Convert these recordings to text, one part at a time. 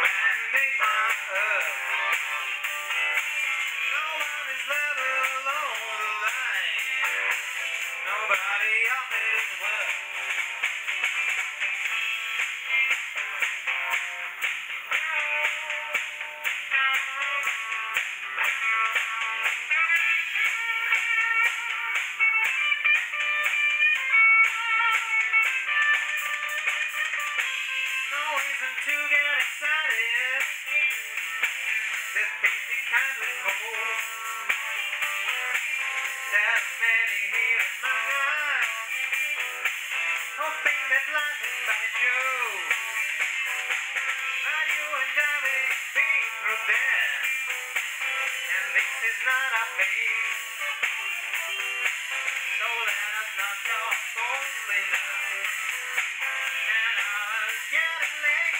bandage my earth. No one is left along the line. Nobody of it is worth. No reason to get excited. This basic kind of cold. There are many here among us, hoping that life is by Joe. But you and I will be through there, and this is not our fate. So let us not talk falsely now, and ours getting late.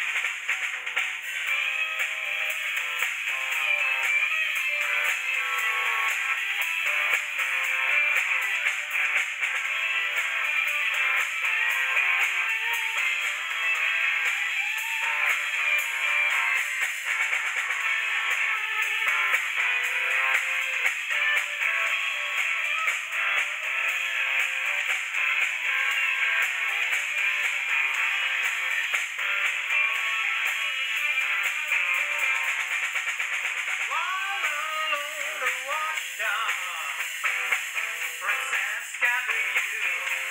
Princess got with you,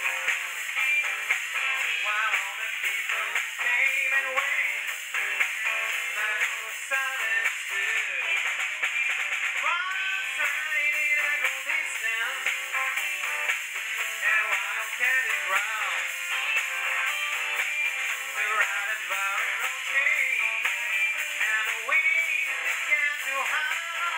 while all the people came and went, but no silence stood. Cross-eyed in a gold distance, and wild cat is round, surrounded by no change, and the wind began to howl.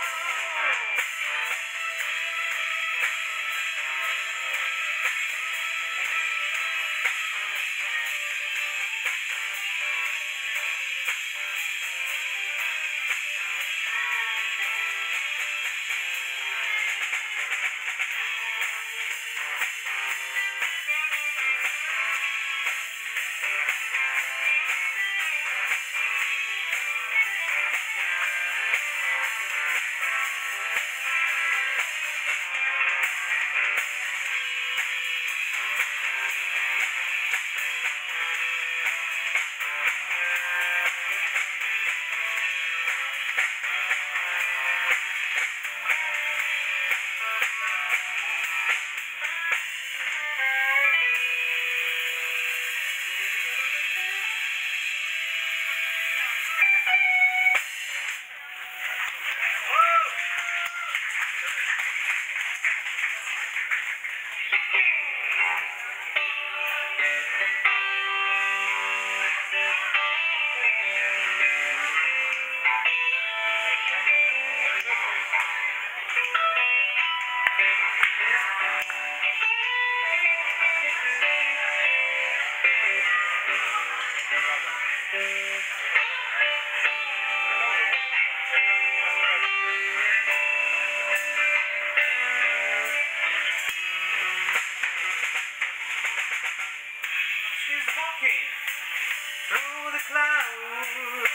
She's walking through the clouds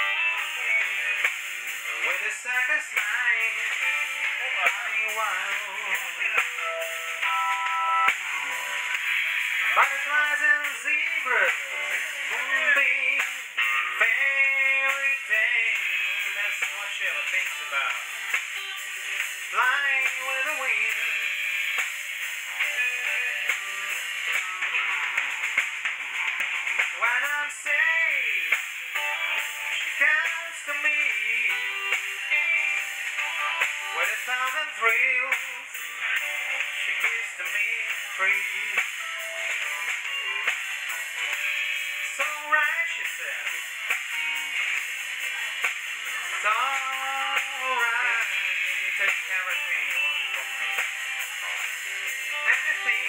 with a circus line running wild. Butterflies and zebras, moonbeam, fairy tale. That's what she ever thinks about. Flying with the wind. When I'm safe, she comes to me with 1,000 thrills. She gives to me free. It's alright, she said. It's alright. Take everything you want from me. Anything.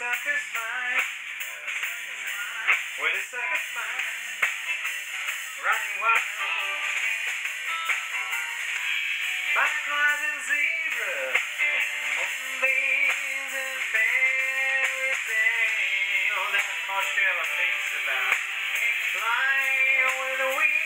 circus mind. With a circus mind. Running wild. Butterflies and zebras. Moonbeams and fairy tales. That's more Sheila thinks about. Flying with the wind.